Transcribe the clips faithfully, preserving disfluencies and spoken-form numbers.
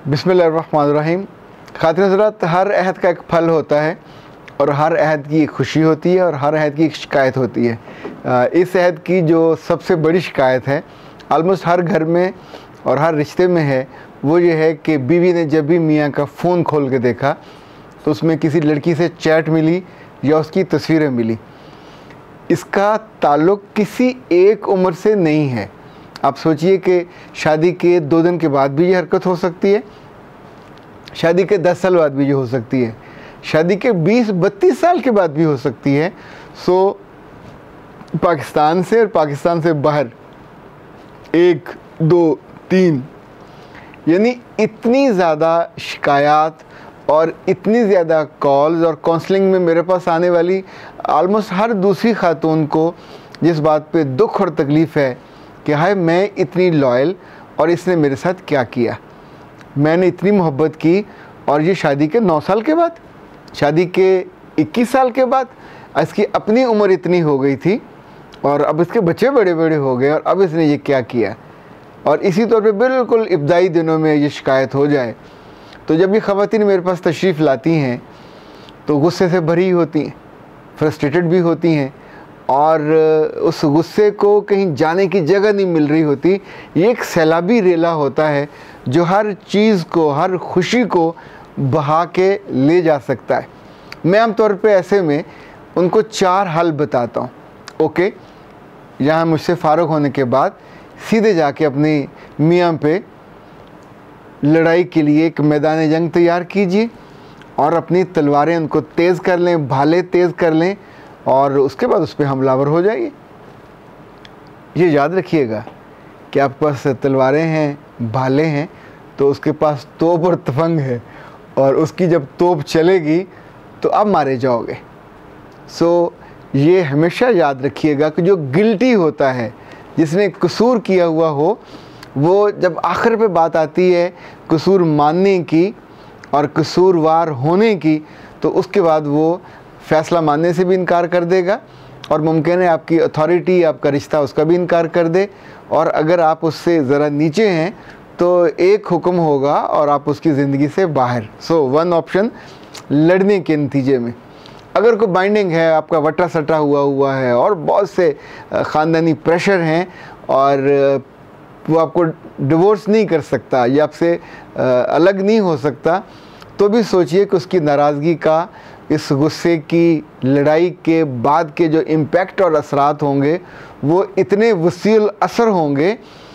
बिस्मिल्लाहिर्रहमानिर्रहीम। खातिन हज़रात, हर अहद का एक फल होता है और हर अहद की एक खुशी होती है और हर अहद की एक शिकायत होती है। इस अहद की जो सबसे बड़ी शिकायत है आलमोस्ट हर घर में और हर रिश्ते में है, वो ये है कि बीवी ने जब भी मियाँ का फ़ोन खोल के देखा तो उसमें किसी लड़की से चैट मिली या उसकी तस्वीरें मिली। इसका ताल्लुक़ किसी एक उम्र से नहीं है। आप सोचिए कि शादी के दो दिन के बाद भी ये हरकत हो सकती है, शादी के दस साल बाद भी ये हो सकती है, शादी के बीस बत्तीस साल के बाद भी हो सकती है। सो पाकिस्तान से और पाकिस्तान से बाहर एक दो तीन यानी इतनी ज़्यादा शिकायत और इतनी ज़्यादा कॉल्स और काउंसलिंग में मेरे पास आने वाली आलमोस्ट हर दूसरी खातून को जिस बात पे दुख और तकलीफ़ है कि हाय मैं इतनी लॉयल और इसने मेरे साथ क्या किया। मैंने इतनी मोहब्बत की और ये शादी के नौ साल के बाद, शादी के इक्कीस साल के बाद, इसकी अपनी उम्र इतनी हो गई थी और अब इसके बच्चे बड़े बड़े हो गए और अब इसने ये क्या किया। और इसी तौर पे बिल्कुल इब्तदाई दिनों में ये शिकायत हो जाए तो जब ये ख़वातीन मेरे पास तशरीफ़ लाती हैं तो गुस्से से भरी होती हैं, फ्रस्ट्रेटेड भी होती हैं और उस गुस्से को कहीं जाने की जगह नहीं मिल रही होती। ये एक सैलाबी रेला होता है जो हर चीज़ को, हर खुशी को बहा के ले जा सकता है। मैं आमतौर पे ऐसे में उनको चार हल बताता हूँ। ओके, यहाँ मुझसे फ़ारुग होने के बाद सीधे जाके अपनी मियाँ पे लड़ाई के लिए एक मैदान जंग तैयार कीजिए और अपनी तलवारें उनको तेज़ कर लें, भाले तेज़ कर लें और उसके बाद उस पर हमलावर हो जाइए। ये याद रखिएगा कि आपके पास तलवारें हैं, भाले हैं, तो उसके पास तोप और तफंग है और उसकी जब तोप चलेगी तो आप मारे जाओगे। सो ये हमेशा याद रखिएगा कि जो गिल्टी होता है, जिसने कसूर किया हुआ हो, वो जब आखिर पे बात आती है कसूर मानने की और कसूरवार होने की, तो उसके बाद वो फ़ैसला मानने से भी इनकार कर देगा और मुमकिन है आपकी अथॉरिटी, आपका रिश्ता उसका भी इनकार कर दे। और अगर आप उससे ज़रा नीचे हैं तो एक हुक्म होगा और आप उसकी ज़िंदगी से बाहर। सो वन ऑप्शन लड़ने के नतीजे में। अगर कोई बाइंडिंग है, आपका वटा सटा हुआ हुआ है और बहुत से ख़ानदानी प्रेशर हैं और वो आपको डिवोर्स नहीं कर सकता या आपसे अलग नहीं हो सकता, तो भी सोचिए कि उसकी नाराज़गी का, इस गुस्से की लड़ाई के बाद के जो इम्पैक्ट और असरात होंगे वो इतने वसील असर होंगे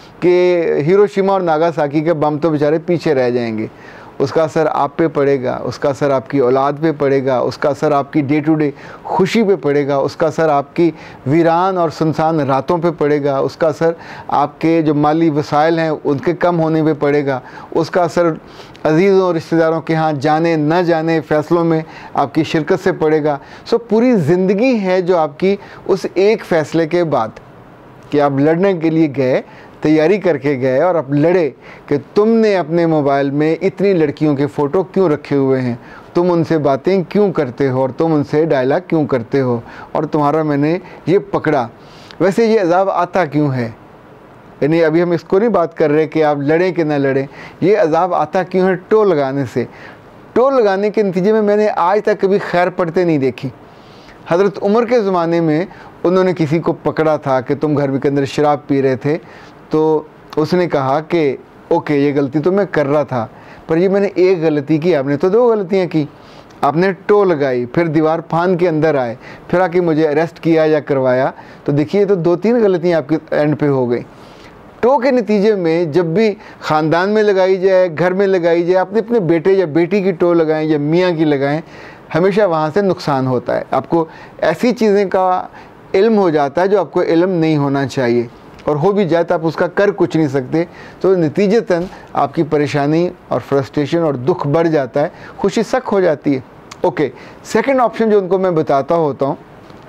कि हिरोशिमा और नागासाकी के बम तो बेचारे पीछे रह जाएंगे। उसका असर आप पे पड़ेगा, उसका असर आपकी औलाद पे पड़ेगा, उसका असर आपकी डे टू डे खुशी पे पड़ेगा, उसका असर आपकी वीरान और सुनसान रातों पे पड़ेगा, उसका असर आपके जो माली वसाइल हैं उनके कम होने पे पड़ेगा, उसका असर अजीज़ों और रिश्तेदारों के यहाँ जाने न जाने फ़ैसलों में आपकी शिरकत से पड़ेगा। सो पूरी ज़िंदगी है जो आपकी उस एक फ़ैसले के बाद कि आप लड़ने के लिए गए, तैयारी करके गए और आप लड़े कि तुमने अपने मोबाइल में इतनी लड़कियों के फ़ोटो क्यों रखे हुए हैं, तुम उनसे बातें क्यों करते हो और तुम उनसे डायलॉग क्यों करते हो और तुम्हारा मैंने ये पकड़ा। वैसे ये अज़ाब आता क्यों है, यानी अभी हम इसको नहीं बात कर रहे कि आप लड़ें कि ना लड़ें, ये अज़ाब आता क्यों है टोल लगाने से। टोल लगाने के नतीजे में मैंने आज तक कभी खैर पड़ते नहीं देखी। हज़रत उमर के ज़माने में उन्होंने किसी को पकड़ा था कि तुम घर के अंदर शराब पी रहे थे, तो उसने कहा कि ओके ये गलती तो मैं कर रहा था पर ये मैंने एक गलती की, आपने तो दो गलतियां की। आपने टो लगाई, फिर दीवार फान के अंदर आए, फिर आके मुझे अरेस्ट किया या करवाया, तो देखिए तो दो तीन गलतियां आपके एंड पे हो गई। टो के नतीजे में जब भी ख़ानदान में लगाई जाए, घर में लगाई जाए, अपने अपने बेटे या बेटी की टो लगाएं या मियाँ की लगाएं, हमेशा वहाँ से नुकसान होता है। आपको ऐसी चीज़ें का इल्म हो जाता है जो आपको इल्म नहीं होना चाहिए और हो भी जाए तो आप उसका कर कुछ नहीं सकते। तो नतीजतन आपकी परेशानी और फ्रस्ट्रेशन और दुख बढ़ जाता है, खुशी सक हो जाती है। ओके, सेकंड ऑप्शन जो उनको मैं बताता होता हूँ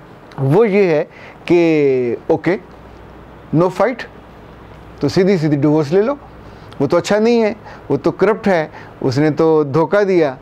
वो ये है कि ओके नो फाइट, तो सीधी सीधी डिवोर्स ले लो, वो तो अच्छा नहीं है, वो तो करप्ट है, उसने तो धोखा दिया।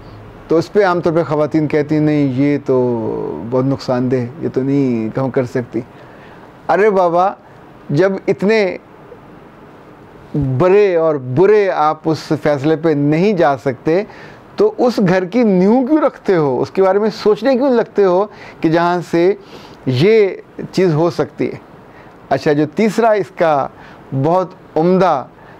तो उस पर आमतौर पर ख़वातीन कहती नहीं ये तो बहुत नुकसानदेह, ये तो नहीं हम कर सकती। अरे बाबा, जब इतने बड़े और बुरे आप उस फैसले पे नहीं जा सकते, तो उस घर की नींव क्यों रखते हो, उसके बारे में सोचने क्यों लगते हो कि जहाँ से ये चीज़ हो सकती है। अच्छा, जो तीसरा इसका बहुत उम्दा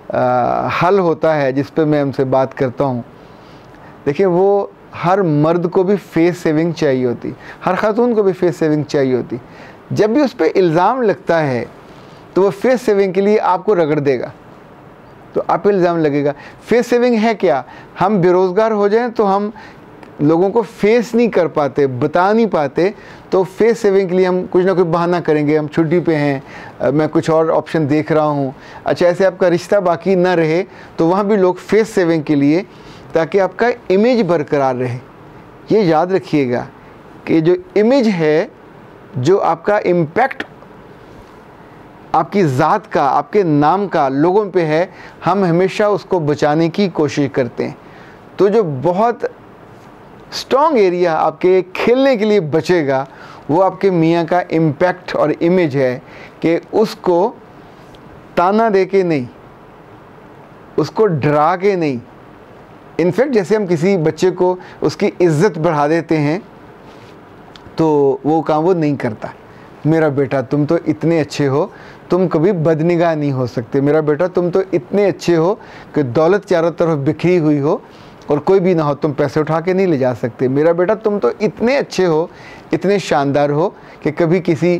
हल होता है जिस पे मैं हमसे बात करता हूँ, देखिए वो हर मर्द को भी फेस सेविंग चाहिए होती, हर खातून को भी फेस सेविंग चाहिए होती। जब भी उस पर इल्ज़ाम लगता है तो वो फेस सेविंग के लिए आपको रगड़ देगा, तो आप पे इल्ज़ाम लगेगा। फेस सेविंग है क्या? हम बेरोज़गार हो जाएं तो हम लोगों को फेस नहीं कर पाते, बता नहीं पाते, तो फेस सेविंग के लिए हम कुछ ना कुछ बहाना करेंगे, हम छुट्टी पे हैं, मैं कुछ और ऑप्शन देख रहा हूँ। अच्छा, ऐसे आपका रिश्ता बाकी ना रहे तो वहाँ भी लोग फेस सेविंग के लिए, ताकि आपका इमेज बरकरार रहे। ये याद रखिएगा कि जो इमेज है, जो आपका इम्पैक्ट आपकी ज़ात का, आपके नाम का लोगों पे है, हम हमेशा उसको बचाने की कोशिश करते हैं। तो जो बहुत स्ट्रॉन्ग एरिया आपके खेलने के लिए बचेगा वो आपके मियाँ का इम्पैक्ट और इमेज है, कि उसको ताना दे के नहीं, उसको डरा के नहीं। इनफैक्ट जैसे हम किसी बच्चे को उसकी इज्जत बढ़ा देते हैं तो वो काम वो नहीं करता। मेरा बेटा तुम तो इतने अच्छे हो, तुम कभी बदनिगाह नहीं हो सकते। मेरा बेटा तुम तो इतने अच्छे हो कि दौलत चारों तरफ बिखरी हुई हो और कोई भी ना हो, तुम पैसे उठा के नहीं ले जा सकते। मेरा बेटा तुम तो इतने अच्छे हो, इतने शानदार हो कि कभी किसी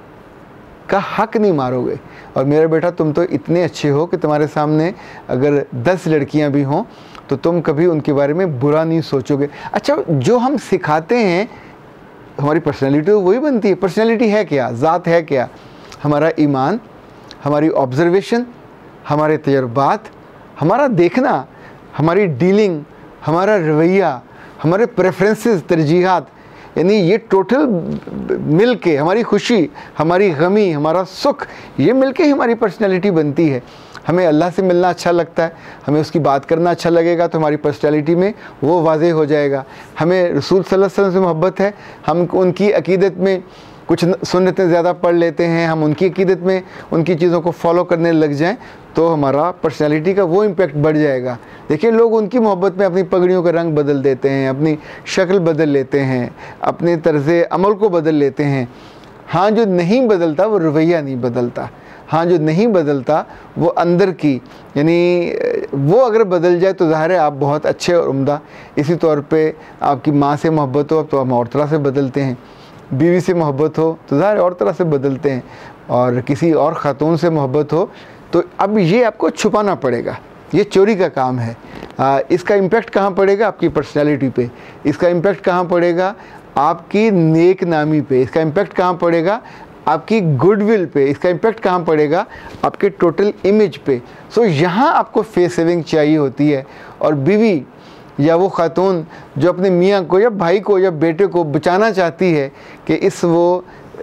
का हक नहीं मारोगे। और मेरा बेटा तुम तो इतने अच्छे हो कि तुम्हारे सामने अगर दस लड़कियां भी हों तो तुम कभी उनके बारे में बुरा नहीं सोचोगे। अच्छा, जो हम सिखाते हैं हमारी पर्सनैलिटी तो वही बनती है। पर्सनैलिटी है क्या? ज़ात है क्या? हमारा ईमान, हमारी ऑब्जर्वेशन, हमारे तजर्बात, हमारा देखना, हमारी डीलिंग, हमारा रवैया, हमारे प्रेफरेंसेस, तरजीहात, यानी ये टोटल मिल के हमारी खुशी, हमारी गमी, हमारा सुख, ये मिल के हमारी पर्सनैलिटी बनती है। हमें अल्लाह से मिलना अच्छा लगता है, हमें उसकी बात करना अच्छा लगेगा तो हमारी पर्सनैलिटी में वो वाज़ेह हो जाएगा। हमें रसूल सल्लल्लाहु अलैहि वसल्लम से मोहब्बत है, हम उनकी अकीदत में कुछ सुन्नतें ज़्यादा पढ़ लेते हैं, हम उनकी अकीदत में उनकी चीज़ों को फॉलो करने लग जाएं तो हमारा पर्सनैलिटी का वो इम्पैक्ट बढ़ जाएगा। देखिए, लोग उनकी मोहब्बत में अपनी पगड़ियों का रंग बदल देते हैं, अपनी शक्ल बदल लेते हैं, अपने तर्ज़े अमल को बदल लेते हैं। हाँ, जो नहीं बदलता वो रवैया नहीं बदलता। हाँ, जो नहीं बदलता वो अंदर की, यानी वो अगर बदल जाए तो ज़ाहिर है आप बहुत अच्छे और उम्दा। इसी तौर पे आपकी माँ से मोहब्बत हो तो हम और तरह से बदलते हैं, बीवी से मोहब्बत हो तो ज़ाहिर और तरह से बदलते हैं, और किसी और ख़ातून से मोहब्बत हो तो अब ये आपको छुपाना पड़ेगा। ये चोरी का काम है। आ, इसका इम्पेक्ट कहाँ पड़ेगा? आपकी पर्सनैलिटी पे। इसका इम्पेक्ट कहाँ पड़ेगा? आपकी नेक नामी पे। इसका इम्पेक्ट कहाँ पड़ेगा? आपकी गुडविल पे। इसका इम्पेक्ट कहाँ पड़ेगा? आपके टोटल इमेज पे। सो so, यहाँ आपको फेस सेविंग चाहिए होती है। और बीवी या वो खातून जो अपने मियाँ को या भाई को या बेटे को बचाना चाहती है कि इस वो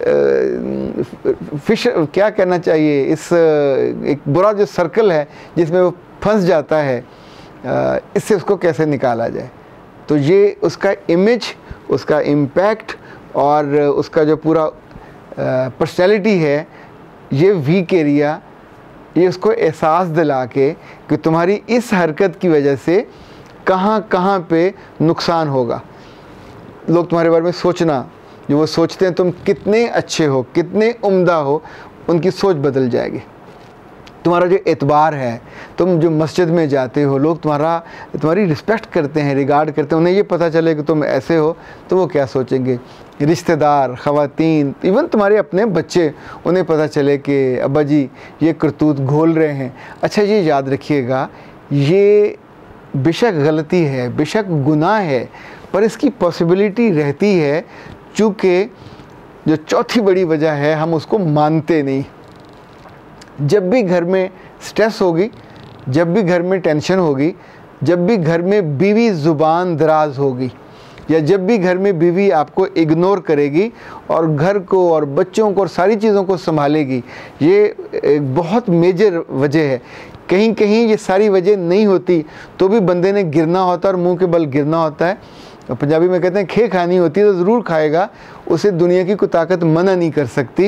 फिश क्या कहना चाहिए, इस एक बुरा जो सर्कल है जिसमें वो फंस जाता है, इससे उसको कैसे निकाला जाए। तो ये उसका इमेज, उसका इम्पैक्ट और उसका जो पूरा पर्सनैलिटी है, ये वीक एरिया, ये उसको एहसास दिला के कि तुम्हारी इस हरकत की वजह से कहाँ कहाँ पे नुकसान होगा। लोग तुम्हारे बारे में सोचना, जो वो सोचते हैं तुम कितने अच्छे हो, कितने उम्दा हो, उनकी सोच बदल जाएगी। तुम्हारा जो एतबार है, तुम जो मस्जिद में जाते हो, लोग तुम्हारा तुम्हारी रिस्पेक्ट करते हैं, रिगार्ड करते हैं। उन्हें ये पता चले कि तुम ऐसे हो तो वो क्या सोचेंगे। रिश्तेदार, ख़वातीन, इवन तुम्हारे अपने बच्चे, उन्हें पता चले कि अब्बा जी ये करतूत घोल रहे हैं। अच्छा, ये याद रखिएगा, ये बेशक गलती है, बेशक गुनाह है, पर इसकी पॉसिबिलिटी रहती है, चूँकि जो चौथी बड़ी वजह है हम उसको मानते नहीं। जब भी घर में स्ट्रेस होगी, जब भी घर में टेंशन होगी, जब भी घर में बीवी ज़ुबान दराज होगी, या जब भी घर में बीवी आपको इग्नोर करेगी और घर को और बच्चों को और सारी चीज़ों को संभालेगी, ये एक बहुत मेजर वजह है। कहीं कहीं ये सारी वजह नहीं होती तो भी बंदे ने गिरना होता है और मुंह के बल गिरना होता है। और पंजाबी में कहते हैं खे खानी होती है तो ज़रूर खाएगा, उसे दुनिया की कोई ताकत मना नहीं कर सकती।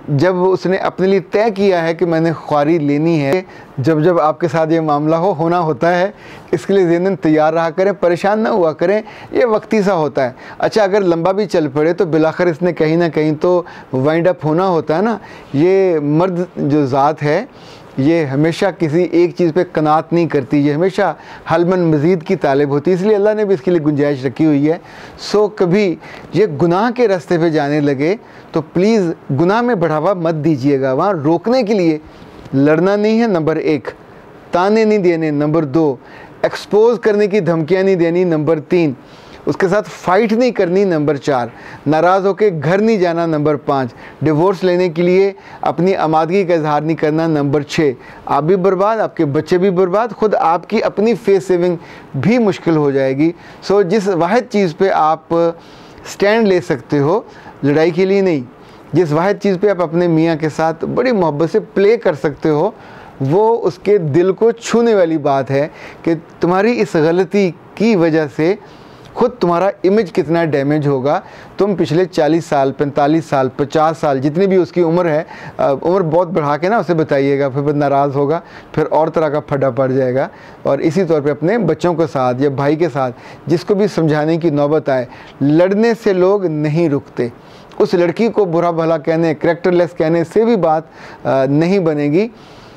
जब उसने अपने लिए तय किया है कि मैंने ख्वारी लेनी है, जब जब आपके साथ ये मामला हो होना होता है, इसके लिए ज़हनन तैयार रहा करें, परेशान ना हुआ करें, ये वक्ती सा होता है। अच्छा, अगर लंबा भी चल पड़े तो बिलाखिर इसने कहीं ना कहीं तो वाइंड अप होना होता है ना। ये मर्द जो ज़ात है ये हमेशा किसी एक चीज़ पे कनात नहीं करती, ये हमेशा हलमन मज़ीद की तालिब होती है, इसलिए अल्लाह ने भी इसके लिए गुंजाइश रखी हुई है। सो कभी ये गुनाह के रास्ते पे जाने लगे तो प्लीज़ गुनाह में बढ़ावा मत दीजिएगा। वहाँ रोकने के लिए लड़ना नहीं है, नंबर एक, ताने नहीं देने, नंबर दो, एक्सपोज करने की धमकियाँ नहीं देनी, नंबर तीन, उसके साथ फ़ाइट नहीं करनी, नंबर चार, नाराज़ होकर घर नहीं जाना, नंबर पाँच, डिवोर्स लेने के लिए अपनी आमादगी का इजहार नहीं करना, नंबर छः, आप भी बर्बाद, आपके बच्चे भी बर्बाद, ख़ुद आपकी अपनी फेस सेविंग भी मुश्किल हो जाएगी। सो जिस वाहिद चीज़ पे आप स्टैंड ले सकते हो, लड़ाई के लिए नहीं, जिस वाहिद चीज़ पे आप अपने मियाँ के साथ बड़ी मोहब्बत से प्ले कर सकते हो, वो उसके दिल को छूने वाली बात है कि तुम्हारी इस गलती की वजह से खुद तुम्हारा इमेज कितना डैमेज होगा। तुम पिछले चालीस साल, पैंतालीस साल, पचास साल, जितनी भी उसकी उम्र है, उम्र बहुत बढ़ा के ना उसे बताइएगा, फिर वो नाराज़ होगा, फिर और तरह का फटा पड़ जाएगा। और इसी तौर पे अपने बच्चों के साथ या भाई के साथ जिसको भी समझाने की नौबत आए, लड़ने से लोग नहीं रुकते। उस लड़की को बुरा भला कहने, करैक्टरलेस कहने से भी बात नहीं बनेगी।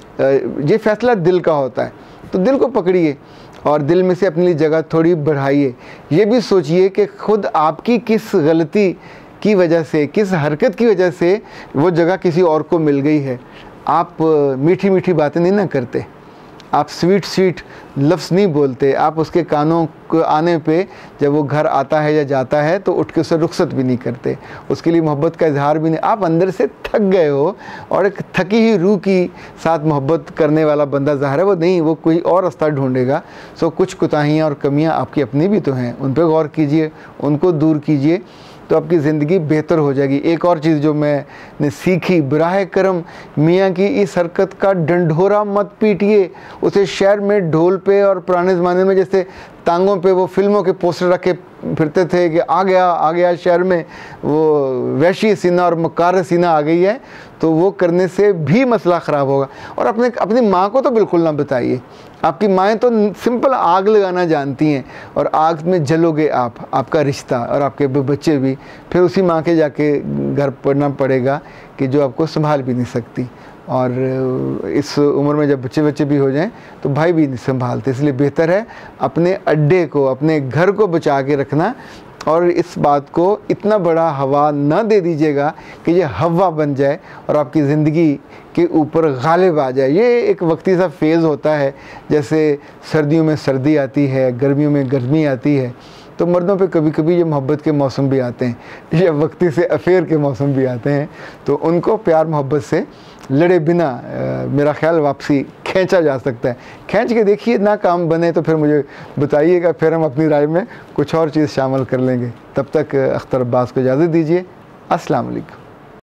ये फ़ैसला दिल का होता है, तो दिल को पकड़िए और दिल में से अपने लिए जगह थोड़ी बढ़ाइए। ये भी सोचिए कि खुद आपकी किस गलती की वजह से, किस हरकत की वजह से वो जगह किसी और को मिल गई है। आप मीठी मीठी बातें नहीं ना करते, आप स्वीट स्वीट लफ्ज़ नहीं बोलते, आप उसके कानों को आने पे जब वो घर आता है या जाता है तो उठ के उसे रुखसत भी नहीं करते, उसके लिए मोहब्बत का इजहार भी नहीं। आप अंदर से थक गए हो और एक थकी ही रूह की साथ मोहब्बत करने वाला बंदा ज़ाहिर है वो नहीं, वो कोई और रास्ता ढूंढेगा। सो कुछ कोताहियाँ और कमियाँ आपकी अपनी भी तो हैं, उन पर गौर कीजिए, उनको दूर कीजिए, तो आपकी ज़िंदगी बेहतर हो जाएगी। एक और चीज़ जो मैंने सीखी, बराह करम मियाँ की इस हरकत का डंडोरा मत पीटिए। उसे शहर में ढोल पे और पुराने ज़माने में जैसे टांगों पे वो फिल्मों के पोस्टर रखे फिरते थे कि आ गया आ गया शहर में वो वैशी सीना और मकार सीना आ गई है, तो वो करने से भी मसला ख़राब होगा। और अपने अपनी माँ को तो बिल्कुल ना बताइए। आपकी माएँ तो सिंपल आग लगाना जानती हैं और आग में जलोगे आप, आपका रिश्ता और आपके बच्चे भी, फिर उसी माँ के जाके घर पढ़ना पड़ेगा कि जो आपको संभाल भी नहीं सकती। और इस उम्र में जब बच्चे बच्चे भी हो जाएं तो भाई भी नहीं संभालते, इसलिए बेहतर है अपने अड्डे को, अपने घर को बचा के रखना। और इस बात को इतना बड़ा हवा न दे दीजिएगा कि ये हवा बन जाए और आपकी ज़िंदगी के ऊपर गालिब आ जाए। ये एक वक्ती सा फेज़ होता है, जैसे सर्दियों में सर्दी आती है, गर्मियों में गर्मी आती है, तो मर्दों पे कभी कभी ये मोहब्बत के मौसम भी आते हैं, ये वक्ती से अफेयर के मौसम भी आते हैं। तो उनको प्यार मोहब्बत से लड़े बिना मेरा ख्याल वापसी खींचा जा सकता है। खींच के देखिए, ना काम बने तो फिर मुझे बताइएगा, फिर हम अपनी राय में कुछ और चीज़ शामिल कर लेंगे। तब तक अख्तर अब्बास को इजाज़त दीजिए। अस्सलाम वालेकुम।